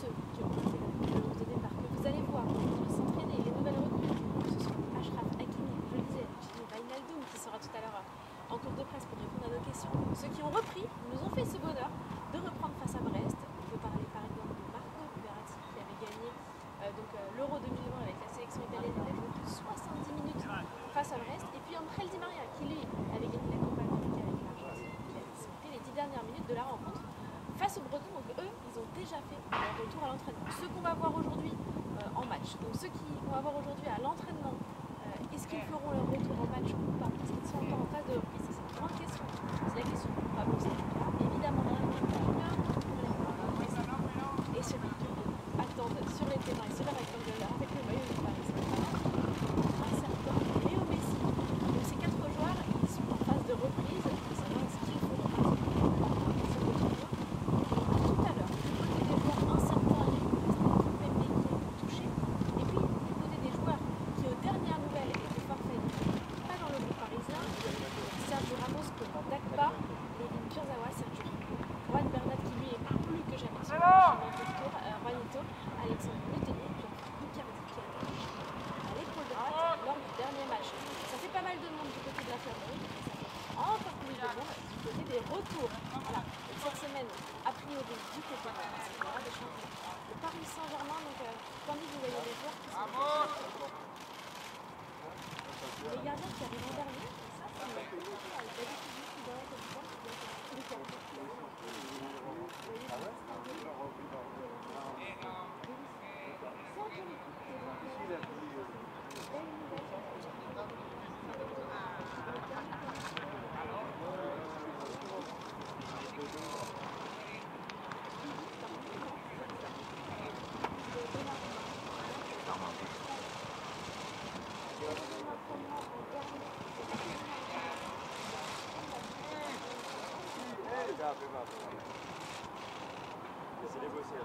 ceux qui ont quitté la pelouse de départ, que vous allez voir s'entraîner, les nouvelles recrues, que ce soit Achraf Hakimi, je le disais, Wijnaldum qui sera tout à l'heure en cours de presse pour répondre à nos questions. Ceux qui ont repris nous ont fait ce bonheur de reprendre face à Brest. On peut parler par exemple de Marco Verratti qui avait gagné l'Euro 2020 avec la sélection italienne. Il a joué plus de 70 minutes face à Brest. Et puis Angel Di Maria qui lui avait gagné la Copa América avec l'Argentine. Il a disputé les 10 dernières minutes de la rencontre face aux Bretons. Donc eux, ils ont déjà fait leur retour à l'entraînement. Ceux qu'on va voir aujourd'hui en match, donc ceux qu'on va voir aujourd'hui à l'entraînement, est-ce qu'ils feront leur retour en match ou pas? Est-ce qu'ils sont encore en phase de reprise? C'est une grande question. C'est la question. Pas bon, c'est le cas. Évidemment, dans la même et celui qui attendent sur les terrains et sur la rectangulaire avec le maillot de Paris Saint-Germain, un certain Léo Messi. Donc ces 4 joueurs, ils sont en phase de reprise. Savoir ce qu'ils feront tout à l'heure. Du côté des joueurs incertains, il y a Pépé qui est touché. Et puis du côté des joueurs qui, aux dernières nouvelles, étaient forfaits, pas dans le groupe parisien, Sergio Ramos, Dagba, Levin Kurzawa, Sergio Juan Bernat qui lui est plus que jamais sur le chemin de retour, Juanito, Alexandre Letellier, puis Icardi qui a été à l'épaule droite lors du dernier match. Ça fait pas mal de monde du côté de l'infirmerie, mais ça fait encore plus de monde du côté des retours. Voilà. Donc cette semaine, a priori, du côté de la des champions. Le Paris Saint-Germain, donc tandis que vous voyez les joueurs qui sont les gardiens qui arrivent en dernier, ça c'est d'habitude qui doit être comme ça. C'est négocié.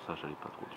ça, j'allais pas trop dessus.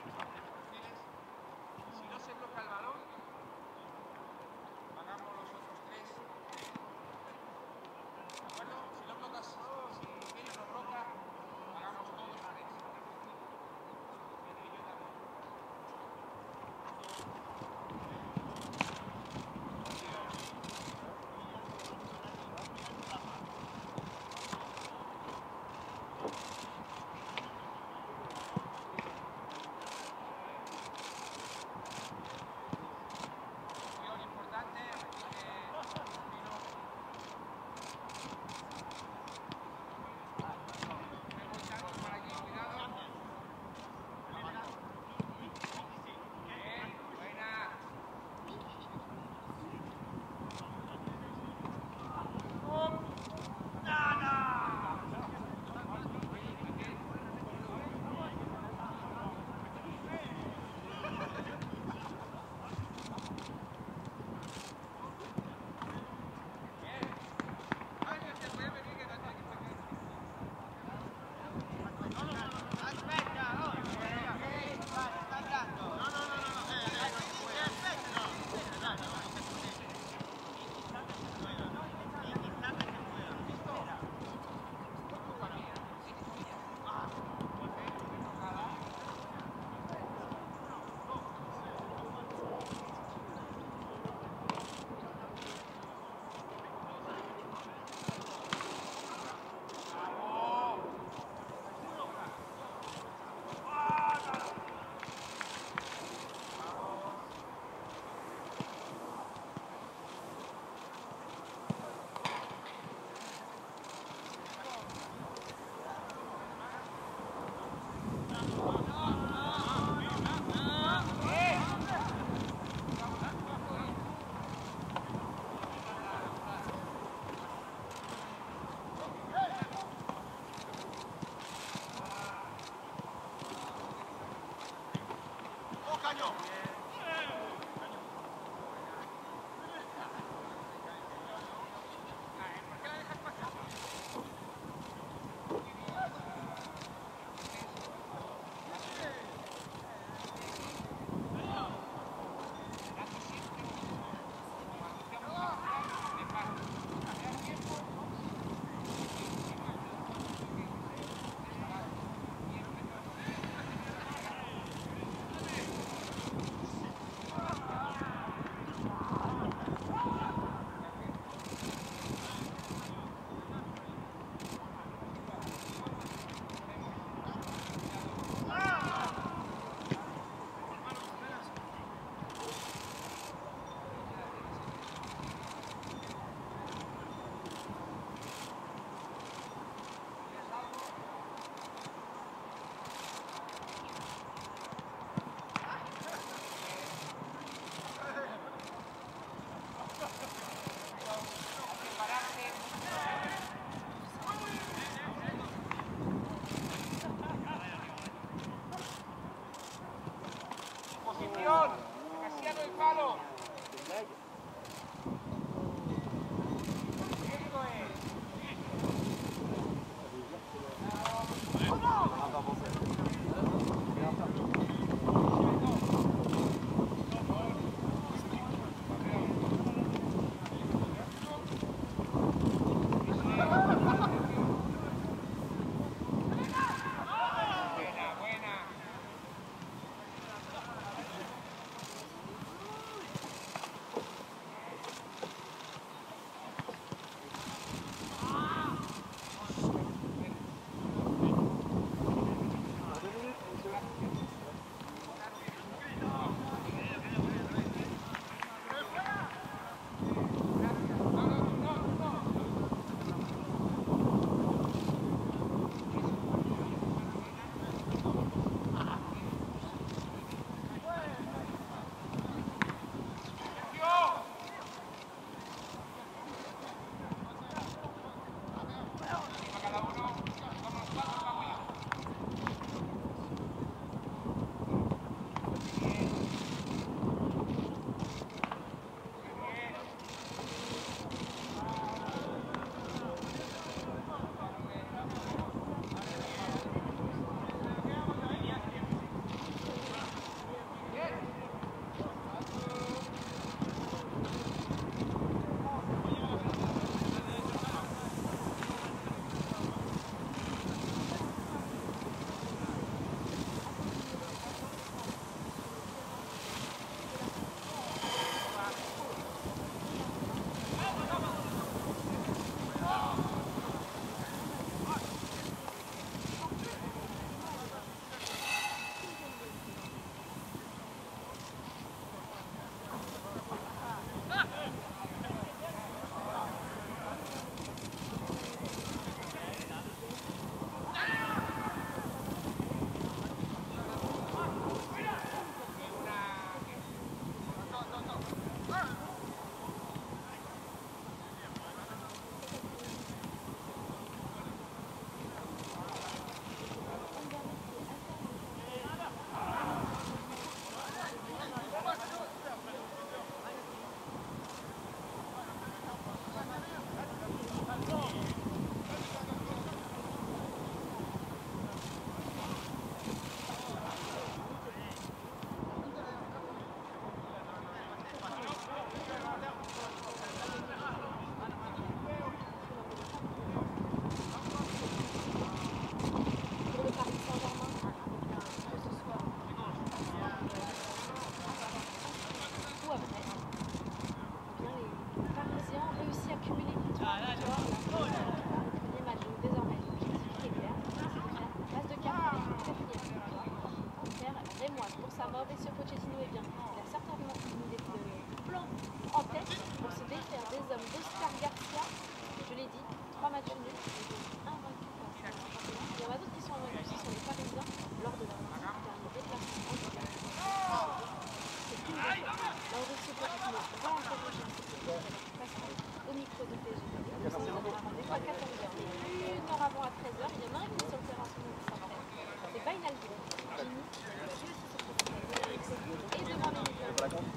Mauricio Pochettino est bien. Il a certainement des plans en tête pour se défaire des hommes d'Oscar Garcia. Je l'ai dit, 3 matchs nuls, invaincus. Il y en a d'autres qui sont invaincus, ce sont les Parisiens lors de leur dernier déplacement en Ligue 1. C'est une défaite. Mauricio Pochettino va interroger Pascal au micro de PSG. On a rendez-vous à 14h. Une heure avant à 13h, il y en a un qui est sur le terrain en ce moment qui s'entraîne. C'est Bainaldo. Jimmy, lui aussi sur le terrain. Et devant les médias,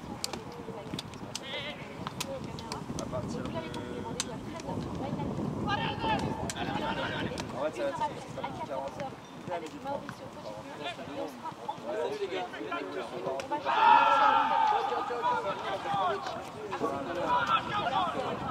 si vous l'avez compris, rendez-vous à 13h sur Bainaldo. Une heure après, à 14h, avec Mauricio Pochettino, et on sera en on va